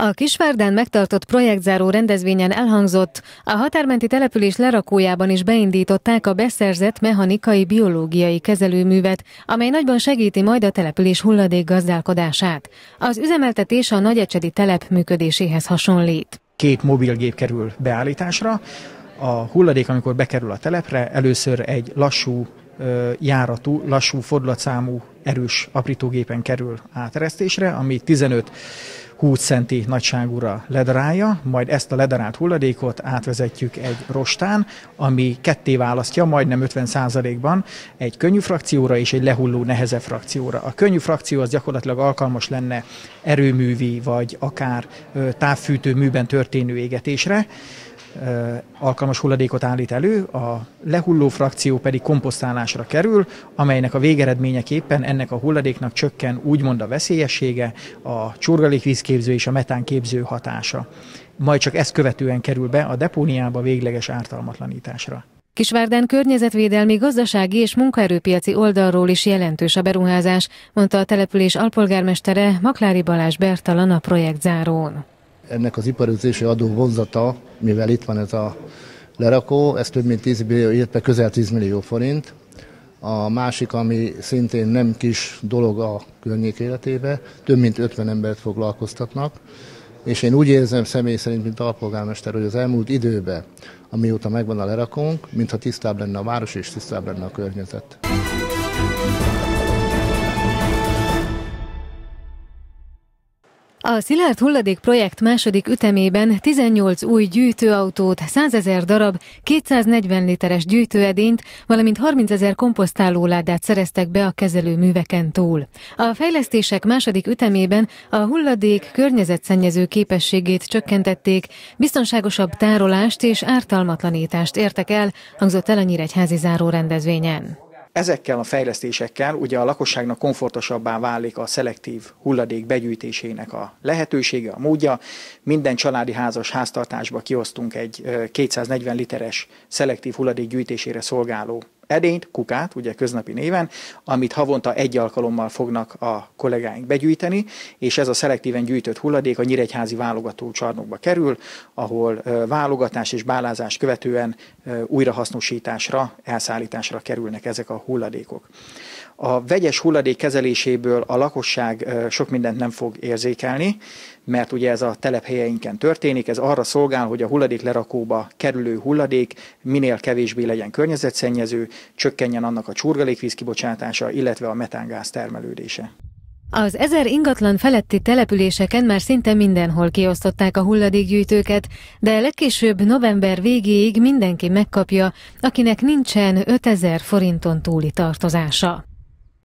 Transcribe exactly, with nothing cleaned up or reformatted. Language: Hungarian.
A Kisvárdán megtartott projektzáró rendezvényen elhangzott, a határmenti település lerakójában is beindították a beszerzett mechanikai biológiai kezelőművet, amely nagyban segíti majd a település hulladék gazdálkodását. Az üzemeltetés a Nagyecsedi telep működéséhez hasonlít. Két mobilgép kerül beállításra. A hulladék, amikor bekerül a telepre, először egy lassú járatú, lassú fordulatszámú, erős aprítógépen kerül áteresztésre, ami tizenöt-húsz centi nagyságúra ledarálja, majd ezt a ledarált hulladékot átvezetjük egy rostán, ami ketté választja, majdnem ötven százalékban egy könnyű frakcióra és egy lehulló nehezebb frakcióra. A könnyű frakció az gyakorlatilag alkalmas lenne erőművi vagy akár távfűtő műben történő égetésre, alkalmas hulladékot állít elő, a lehulló frakció pedig komposztálásra kerül, amelynek a végeredményeképpen ennek a hulladéknak csökken úgymond a veszélyessége, a csorgalékvízképző és a metánképző hatása. Majd csak ezt követően kerül be a depóniába végleges ártalmatlanításra. Kisvárdán környezetvédelmi, gazdasági és munkaerőpiaci oldalról is jelentős a beruházás, mondta a település alpolgármestere, Maklári Balázs Bertalan a projektzárón. Ennek az iparüzési adó vonzata, mivel itt van ez a lerakó, ez több mint tíz millió, illetve közel tíz millió forint. A másik, ami szintén nem kis dolog a környék életébe, több mint ötven embert foglalkoztatnak, és én úgy érzem személy szerint, mint alpolgármester, hogy az elmúlt időben, amióta megvan a lerakónk, mintha tisztább lenne a város és tisztább lenne a környezet. A Szilárd hulladék projekt második ütemében tizennyolc új gyűjtőautót, százezer darab, kétszáznegyven literes gyűjtőedényt, valamint harmincezer komposztálóládát szereztek be a kezelőműveken túl. A fejlesztések második ütemében a hulladék környezetszennyező képességét csökkentették, biztonságosabb tárolást és ártalmatlanítást értek el, hangzott el a nyíregyházi zárórendezvényen. Ezekkel a fejlesztésekkel ugye a lakosságnak komfortosabbá válik a szelektív hulladék begyűjtésének a lehetősége, a módja. Minden családi házas háztartásba kiosztunk egy kétszáznegyven literes szelektív hulladék gyűjtésére szolgáló edényt, kukát, ugye köznapi néven, amit havonta egy alkalommal fognak a kollégáink begyűjteni, és ez a szelektíven gyűjtött hulladék a nyíregyházi válogató csarnokba kerül, ahol válogatás és bálázás követően újrahasznosításra, elszállításra kerülnek ezek a hulladékok. A vegyes hulladék kezeléséből a lakosság sok mindent nem fog érzékelni, mert ugye ez a telephelyeinken történik, ez arra szolgál, hogy a hulladéklerakóba kerülő hulladék minél kevésbé legyen környezetszennyező, csökkenjen annak a csorgalékvíz kibocsátása, illetve a metángáz termelődése. Az ezer ingatlan feletti településeken már szinte mindenhol kiosztották a hulladékgyűjtőket, de legkésőbb november végéig mindenki megkapja, akinek nincsen ötezer forinton túli tartozása.